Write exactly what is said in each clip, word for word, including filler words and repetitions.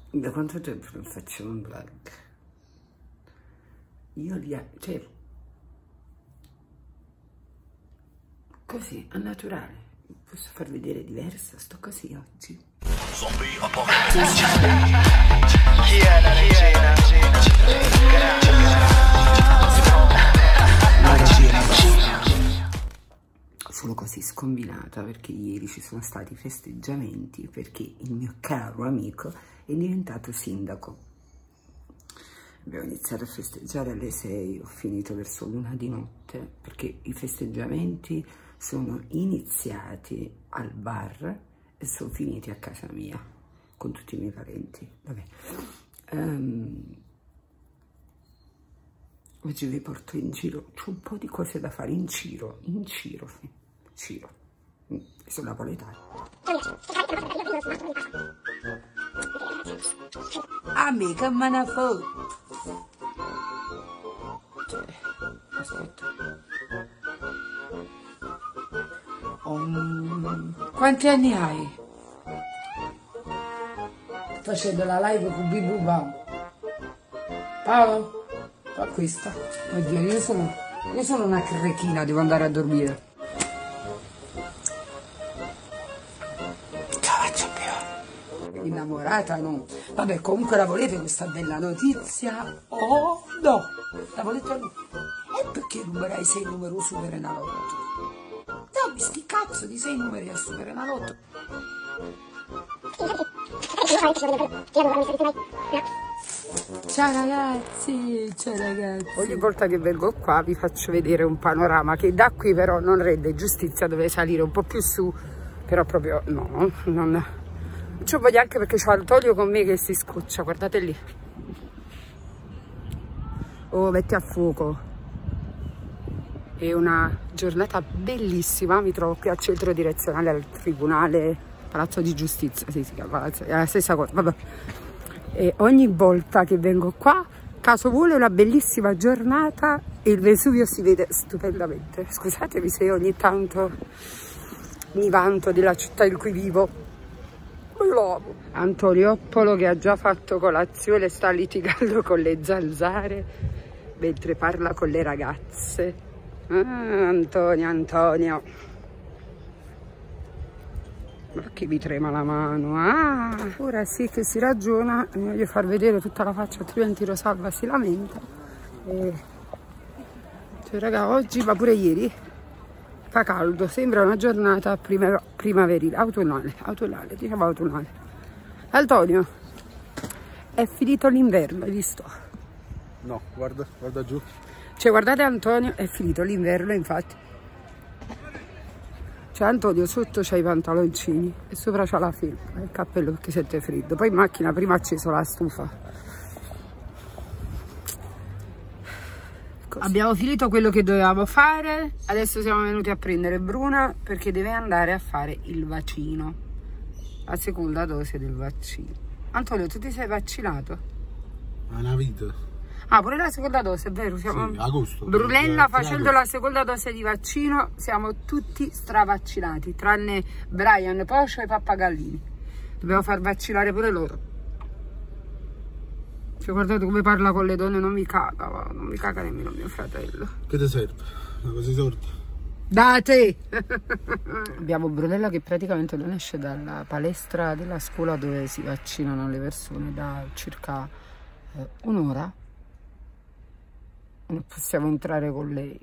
Da quanto tempo non faccio un vlog? Io li... cioè... così, a naturale. Posso far vedere diversa, sto così oggi. Zombie Apocalypse. Chi è la regina? La regina. Sono così scombinata perché ieri ci sono stati festeggiamenti perché il mio caro amico è diventato sindaco. Abbiamo iniziato a festeggiare alle sei, ho finito verso l'una di notte perché i festeggiamenti sono iniziati al bar e sono finiti a casa mia con tutti i miei parenti. Vabbè. Um, oggi vi porto in giro, c'ho un po' di cose da fare in giro, in giro, giro. Sono napoletana. Amica, me ne foto. Aspetta. Um, quanti anni hai? Facendo la live con Bibu Bam. Paolo? Fa questa. Oddio, io sono, io sono una crechina, devo andare a dormire. Innamorata no? Vabbè, comunque la volete questa bella notizia? Oh no! La volete o no? E perché numerai sei numeri super enalotto? Dammi sti cazzo di sei numeri a super enalotto. Ciao ragazzi, ciao ragazzi. Ogni volta che vengo qua vi faccio vedere un panorama che da qui però non rende giustizia, dove salire un po' più su, però proprio no, non... non ci voglio anche perché c'ho Antonio con me che si scoccia, guardate lì. Oh, metti a fuoco. È una giornata bellissima, mi trovo qui al centro direzionale al Tribunale, Palazzo di Giustizia, sì, si chiama Palazzo, è la stessa cosa, vabbè. E ogni volta che vengo qua, caso vuole, una bellissima giornata e il Vesuvio si vede stupendamente. Scusatemi se ogni tanto mi vanto della città in cui vivo. Antoniopolo che ha già fatto colazione sta litigando con le zanzare mentre parla con le ragazze. Ah, Antonio, Antonio. Ma che vi trema la mano? Ah, ora sì che si ragiona. Vi voglio far vedere tutta la faccia, altrimenti Rosalba si lamenta. E... cioè, raga, oggi, ma pure ieri, fa caldo, sembra una giornata prima, primaverile, autunnale, autunnale, diciamo autunnale. Antonio, è finito l'inverno, hai visto? No, guarda, guarda giù. Cioè, guardate Antonio, è finito l'inverno, infatti. Cioè, Antonio sotto c'ha i pantaloncini e sopra c'ha la felpa e il cappello perché sente freddo. Poi in macchina prima ha acceso la stufa. Così. Abbiamo finito quello che dovevamo fare, adesso siamo venuti a prendere Bruna perché deve andare a fare il vaccino, la seconda dose del vaccino. Antonio, tu ti sei vaccinato? È una vita. Ah, pure la seconda dose, è vero? Siamo... Sì, agosto. Brunella facendo agosto. la seconda dose di vaccino, siamo tutti stravaccinati, tranne Brian, Pocio e Pappagallini. Dobbiamo far vaccinare pure loro. Cioè, guardate come parla con le donne, non mi caga, non mi caga nemmeno mio fratello. Che ti serve? Una cosa sorda. Date! Abbiamo Brunella che praticamente non esce dalla palestra della scuola dove si vaccinano le persone da circa eh, un'ora. Non possiamo entrare con lei.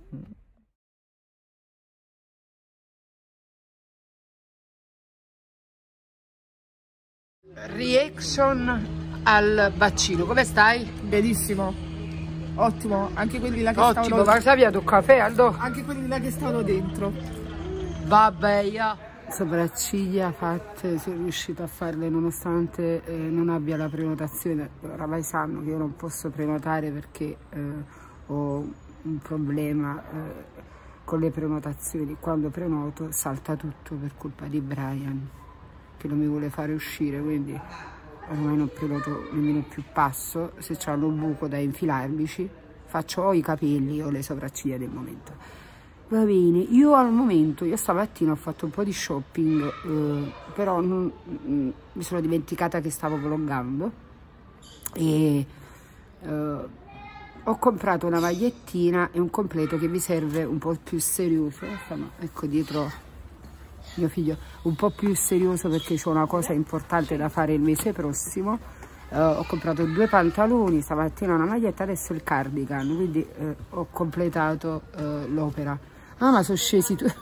Reaction al vaccino, come stai? Benissimo, ottimo, anche quelli là che Ottimo, stavano ma sapete un caffè, Aldo? anche quelli là che stavano dentro. Vabbè, io sopracciglia fatte, sono riuscita a farle nonostante eh, non abbia la prenotazione. Oramai sanno che io non posso prenotare perché eh, ho un problema eh, con le prenotazioni. Quando prenoto salta tutto per colpa di Brian che non mi vuole fare uscire, quindi ormai non prenoto nemmeno più. Passo, se c'hanno un buco da infilarmici faccio o i capelli o le sopracciglia del momento. Va bene, io al momento, io stamattina ho fatto un po' di shopping, eh, però non, mm, mi sono dimenticata che stavo vloggando e eh, ho comprato una magliettina e un completo che mi serve un po' più serioso. Insomma, ecco dietro mio figlio, un po' più serioso perché c'è una cosa importante da fare il mese prossimo. Uh, ho comprato due pantaloni, stamattina una maglietta, adesso il cardigan, quindi uh, ho completato uh, l'opera. Ah, ma sono scesi tu.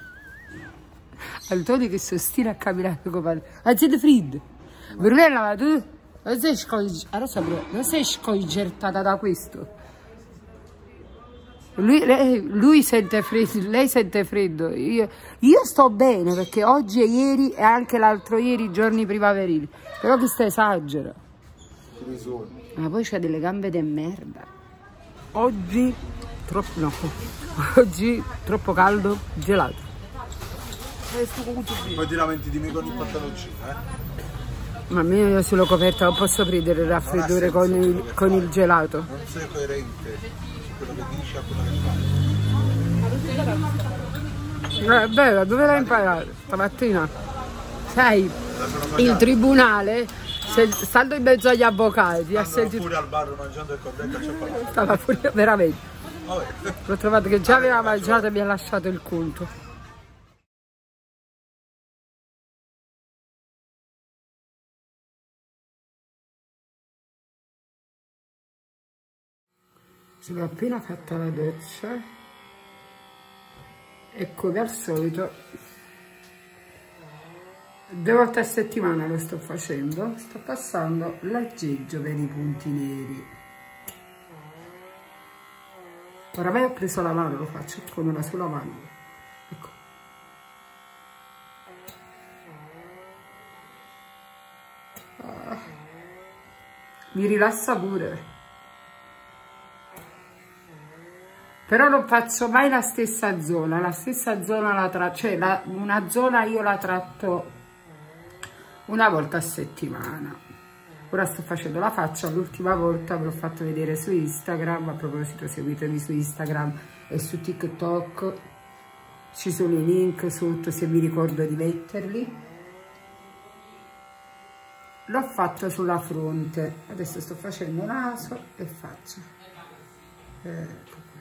Antonio che sostina a camminare come Azienda Frid. Brunella, ma tu non sei, non sei sconcertata da questo? Lui, lei, lui sente freddo, lei sente freddo. Io, io sto bene perché oggi e ieri e anche l'altro ieri giorni primaverili. Però chi sta esagera. Ma poi c'ha delle gambe di merda. Oggi troppo no. Oggi troppo caldo, gelato. Poi ti lamenti di me con il pantaloncino, eh? Ma a me io sono coperta, non posso prendere il raffreddore con il, con il gelato. Non sei coerente su quello che dici a quello che fai. Eh, bella, dove l'hai imparato? Stamattina? Sai, il tribunale, se, stando in mezzo agli avvocati, ha sentito... pure al bar mangiando il corretto c'è parlato. Stava pure veramente. L'ho trovato che già aveva mangiato e mi ha lasciato il conto. Sono appena fatta la doccia e come al solito due volte a settimana lo sto facendo, sto passando l'aggeggio per i punti neri. Oramai ho preso la mano, lo faccio con una sola mano. Ecco. Ah. Mi rilassa pure. Però non faccio mai la stessa zona, la stessa zona la tratto, cioè la, una zona io la tratto una volta a settimana. Ora sto facendo la faccia, l'ultima volta ve l'ho fatto vedere su Instagram, a proposito seguitemi su Instagram e su TikTok, ci sono i link sotto se mi ricordo di metterli. L'ho fatto sulla fronte, adesso sto facendo naso e faccia. Ecco qua.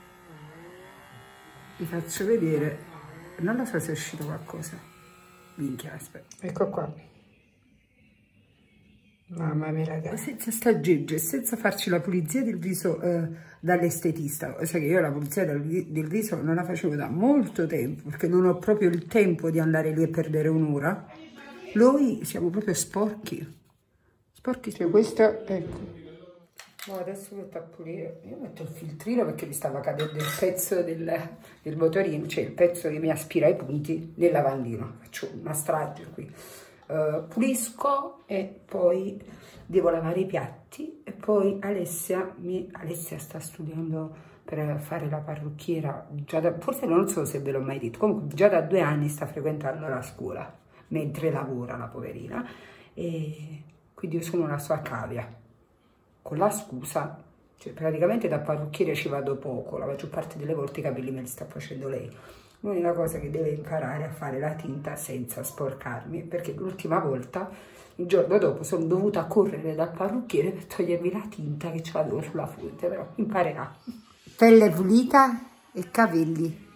Vi faccio vedere, non lo so se è uscito qualcosa. Minchia, aspetta. Ecco qua. Mamma mia ragazzi, senza staggeggio e senza farci la pulizia del viso eh, dall'estetista, cioè che io la pulizia del, del viso non la facevo da molto tempo perché non ho proprio il tempo di andare lì e perdere un'ora. Noi siamo proprio sporchi, sporchi, cioè questo, ecco. No, adesso metto a pulire, io metto il filtrino perché mi stava cadendo il pezzo del, del motorino, cioè il pezzo che mi aspira i punti del lavandino, faccio una strage qui. Uh, pulisco e poi devo lavare i piatti e poi Alessia, mi, Alessia sta studiando per fare la parrucchiera, già da, forse non so se ve l'ho mai detto, comunque già da due anni sta frequentando la scuola mentre lavora la poverina e quindi io sono la sua cavia con la scusa, cioè praticamente da parrucchiere ci vado poco, la maggior parte delle volte i capelli me li sta facendo lei. L'unica cosa che deve imparare a fare la tinta senza sporcarmi, perché l'ultima volta, il giorno dopo, sono dovuta correre dal parrucchiere per togliermi la tinta che ce l'avevo sulla fronte, però imparerà. Pelle pulita e capelli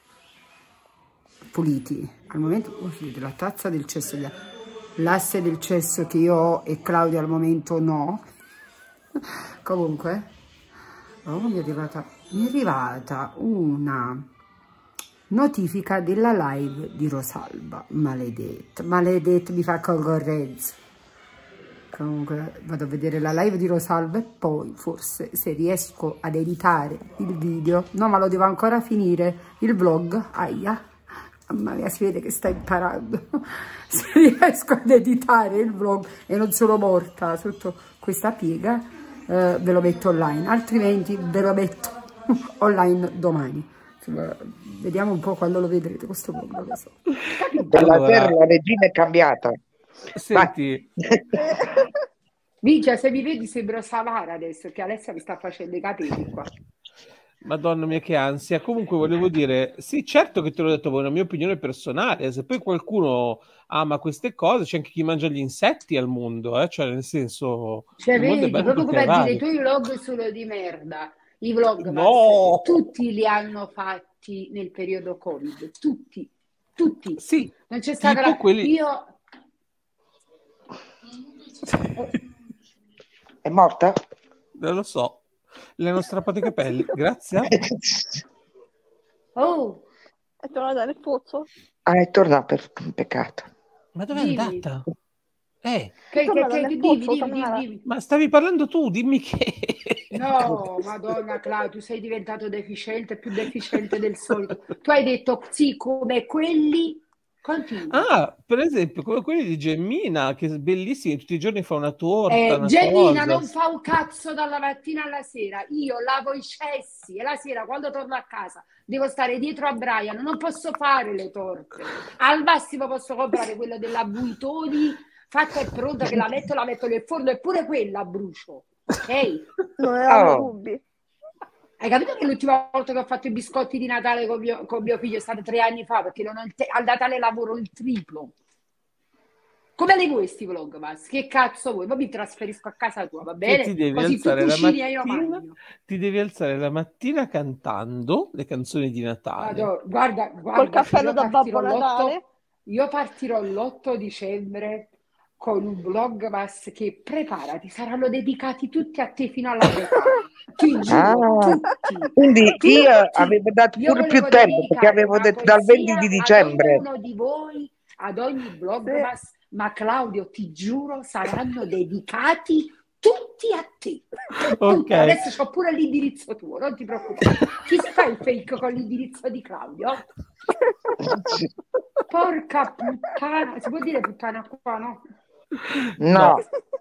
puliti. Al momento, oh, vedete, la tazza del cesso, l'asse del cesso che io ho e Claudia al momento no. Comunque, oh, mi è arrivata, mi è arrivata una... notifica della live di Rosalba, maledetta, maledetta, mi fa concorrenza. Comunque vado a vedere la live di Rosalba e poi forse se riesco ad editare il video, no ma lo devo ancora finire, il vlog, aia, mamma mia si vede che sta imparando, se riesco ad editare il vlog e non sono morta sotto questa piega, eh, ve lo metto online, altrimenti ve lo metto online domani. Vediamo un po' quando lo vedrete questo vlog, non lo so. Dalla Allora, terra la regina è cambiata. senti, Minchia, se mi vedi sembro Samara adesso, che Alessia mi sta facendo i capelli qua. Madonna mia che ansia. Comunque volevo dire, sì, certo che te l'ho detto, è una mia opinione personale. Se poi qualcuno ama queste cose, c'è anche chi mangia gli insetti al mondo, eh? Cioè nel senso, Cioè, il mondo è vedi, bello proprio perché come è a dire, i vario. tuoi vlog sono di merda. I vlog, No! tutti li hanno fatti nel periodo Covid, tutti, tutti. Sì, Non c'è stata tipo la... quelli... Io... È morta? Non lo so. Le hanno strappato i capelli. Grazie. Oh, È tornata nel pozzo? Ah, è tornata, per... peccato. Ma dov'è dimmi. andata? Eh, Che, che, tornata che, nel dimmi, pozzo, dimmi, Tamara. dimmi, dimmi. ma stavi parlando tu, dimmi che... No, Madonna Claudia, tu sei diventato deficiente, più deficiente del solito. Tu hai detto sì, come quelli. Continua. Ah, per esempio, come quelli di Gemmina, che è bellissimi, tutti i giorni fa una torta, Eh, una Gemina cosa. non fa un cazzo dalla mattina alla sera. Io lavo i cessi e la sera quando torno a casa devo stare dietro a Brian, non posso fare le torte. Al massimo posso comprare quella della Buitoni fatta e pronta che la metto, la metto nel forno e pure quella brucio. Ok? Non avevamo Oh. dubbi. Hai capito che l'ultima volta che ho fatto i biscotti di Natale con mio, con mio figlio è stato tre anni fa perché non ho il te- al Natale lavoro il triplo. Come le vuoi sti vlog, Mas? Che cazzo vuoi? Poi mi trasferisco a casa tua, va Che bene? ti devi Così tu alzare la cucini e io mattina, mangio. ti devi alzare la mattina cantando le canzoni di Natale. Vado, guarda, Col guarda, cappello io da partirò Babbo Natale. l'otto, io partirò l'otto dicembre con un vlog, Mas, che preparati, saranno dedicati tutti a te fino alla metà. Ti giuro, Ah, tutti. quindi io Tutti. avevo dato Io pure più volevo tempo perché dedicare avevo una detto dal venti poesia di ad dicembre. ognuno di voi, ad ogni blog, Sì. ma, ma Claudio, ti giuro, saranno dedicati tutti a te. Tutti. Ok, Adesso c'ho pure l'indirizzo tuo, non ti preoccupare. Ti fai il fake con l'indirizzo di Claudio? Porca puttana, si può dire puttana qua, no? No, no.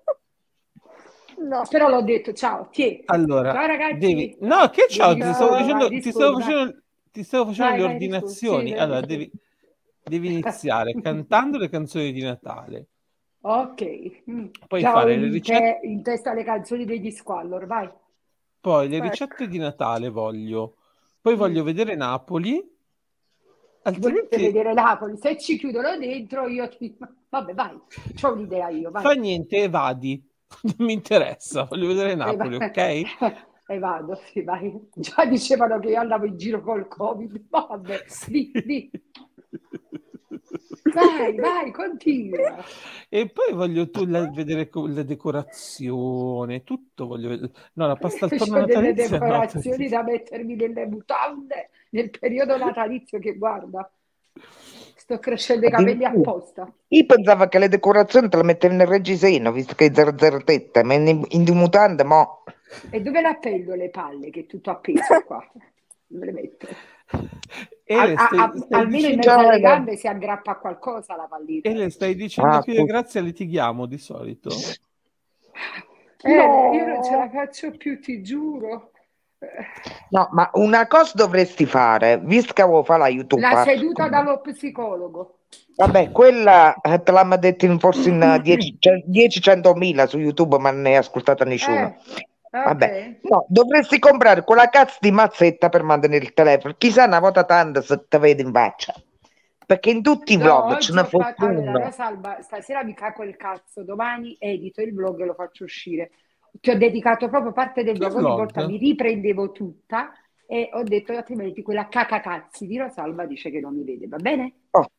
No. Però l'ho detto, ciao, ti. Allora, Ciao ragazzi. devi... No, che ciao, Devi ti stavo rispondere, vai, facendo, ti stavo rispondi, vai. facendo, ti stavo facendo Vai, le vai, rispondi. Sì, ordinazioni. vai, Allora, rispondi. devi, devi iniziare cantando le canzoni di Natale, Ok. Mm. poi Già ho fare le in, ricette, te- in testa le canzoni degli Squallor, vai. poi le Ecco. ricette di Natale voglio, poi voglio Mm. vedere Napoli, Volete altrimenti vedere Napoli? Se ci chiudono dentro, io ti... Vabbè, vai. C'ho un'idea io, vai. fa niente e vadi. Non mi interessa, voglio vedere E, Napoli, va- ok? e vado, sì, vai. Già dicevano che io andavo in giro col Covid. Vabbè, di, di. Vai, vai, continua. E poi voglio tu la- vedere co- la decorazione, tutto voglio vedere. No, la pasta al C'ho forno delle natalizia no, decorazioni perché... da mettermi nelle mutande nel periodo natalizio che guarda, sto crescendo i capelli addirittura. apposta. Io pensavo che le decorazioni te le mettevi nel reggiseno, visto che è zero zero tette, ma in, in di mutande, mo. E dove le appendo le palle che è tutto appeso qua? Dove le metto? Ele, A- a- stai, a- stai almeno in dicendo, mezzo alle Cioè, gambe si aggrappa a qualcosa la pallina. Ele, stai dicendo ah, che io e scusa. Grazia litighiamo di solito? Eh, No. io non ce la faccio più, ti giuro. Eh, No, ma una cosa dovresti fare, visto che avevo fatto la La YouTuber, seduta dallo psicologo. vabbè, quella eh, te l'hanno detto in, forse in dieci centomila su YouTube, ma non ne hai ascoltata nessuno. Eh, Vabbè, ok. no, dovresti comprare quella cazzo di mazzetta per mantenere il telefono. Chissà una volta tanto se te vede in faccia. Perché in tutti i No, vlog ce oggi ne ho fosse fatto. Allora, uno. Rosalba, stasera mi caco il cazzo, domani edito il vlog e lo faccio uscire. Ti ho dedicato proprio parte del Che vlog, ogni volta vlog? mi riprendevo tutta e ho detto altrimenti quella cacacazzi di Rosalba dice che non mi vede, va bene? Oh,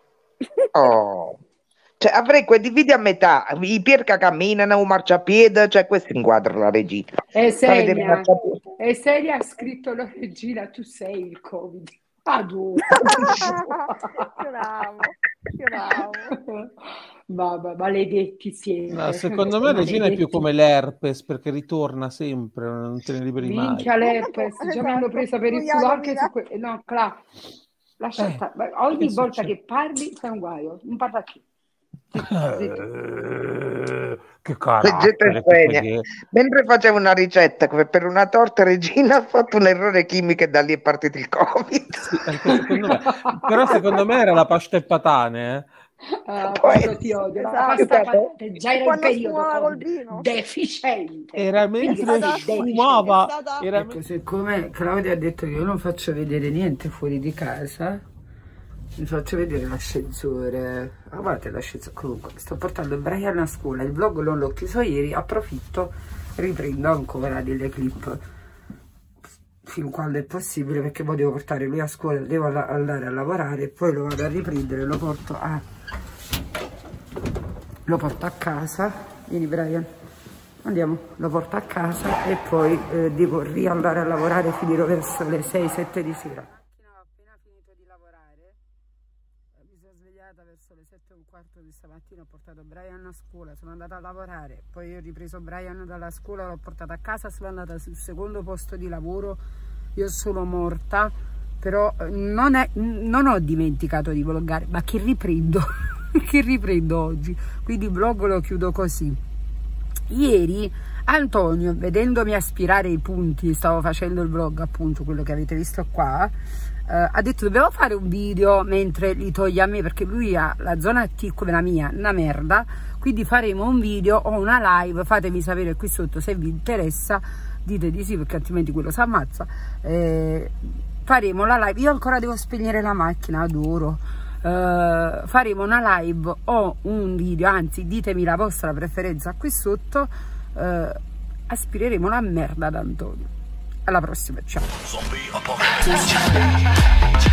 oh. Cioè, avrei quei video a metà, i Pier che camminano, un marciapiede, cioè questo inquadra la regina. E Fa vedere il Senia, marciapiede. e Senia ha scritto la regina, tu sei il Covid. Adoro. Che bravo, che bravo. Vabbè, maledetti siete. No, secondo me Regina è più Maledetti. come l'herpes perché ritorna sempre, non te ne liberi mai. Minchia l'herpes, già mi hanno Esatto, presa per il tu culo anche Iacomina. su quello. No, Cla, lascia Eh, stare. Beh, ogni che volta succede? che parli fai un guaio, non parla più. Zitto, zitto. Eh, che Leggete carattere che Sveglia. poi è. Mentre facevo una ricetta come per una torta, Regina ha fatto un errore chimico e da lì è partito il Covid. Sì, anche secondo me. Però secondo me era la pasta e patane, eh. Ah, Poi- quanto ti odio, la Esatto. pasta fatta già era in Quando periodo sfumava col Covid, vino. deficiente. Era Quindi mentre sei stata- deficiente. sfumava. è stata- Era Ecco, siccome Claudia ha detto che io non faccio vedere niente fuori di casa, vi faccio vedere l'ascensore. Ah, guardate l'ascensore. Comunque, sto portando Brian a scuola. Il vlog non l'ho chiuso ieri, approfitto, riprendo ancora delle clip fin quando è possibile, perché poi devo portare lui a scuola, devo alla- andare a lavorare, poi lo vado a riprendere, lo porto a lo porto a casa. Vieni Brian, andiamo, lo porto a casa e poi eh, devo riandare a lavorare, finirò verso le sei sette di sera. Ho appena finito di lavorare, mi sono svegliata verso le sette e un quarto di stamattina, ho portato Brian a scuola, sono andata a lavorare, poi ho ripreso Brian dalla scuola, l'ho portato a casa, sono andata sul secondo posto di lavoro. Io sono morta, però non, è, non ho dimenticato di vloggare, ma che riprendo, che riprendo oggi, quindi il vlog lo chiudo così. Ieri Antonio, vedendomi aspirare i punti, stavo facendo il vlog appunto, quello che avete visto qua, eh, ha detto dobbiamo fare un video mentre li toglie a me, perché lui ha la zona T come la mia, una merda, quindi faremo un video o una live, fatemi sapere qui sotto se vi interessa, dite di sì perché altrimenti quello si ammazza. Eh, faremo la live, io ancora devo spegnere la macchina, adoro. Eh, faremo una live o un video, anzi ditemi la vostra preferenza qui sotto. Eh, aspireremo la merda ad Antonio. Alla prossima, ciao. Zombie apocalypse.